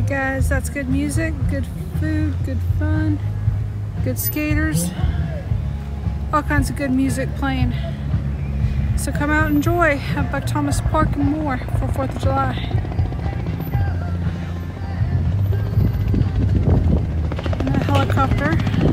Guys, that's good music, good food, good fun, good skaters, all kinds of good music playing. So come out and enjoy at Buck Thomas Park and more for 4th of July. And a helicopter.